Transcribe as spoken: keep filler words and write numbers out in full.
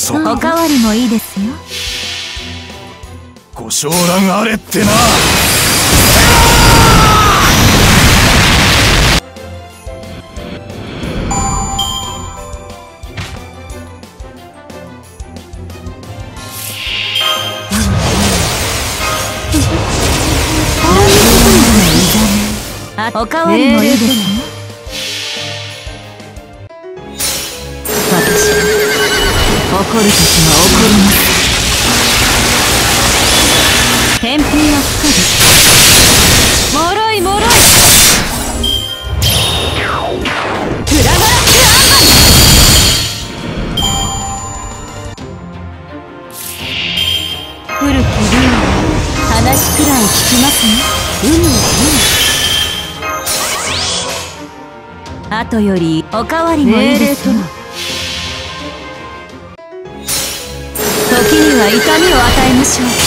そおかわりもいいですよ。 ご承覧あれってな。 あ、おかわりもいいですよ。私怒るときは怒ります。天秤は不可です。もろいもろい。裏ガラスアンバイ。古き竜は話くらい聞きますね。うむうむ。あとよりおかわりもいいですよ。時には痛みを与えましょう。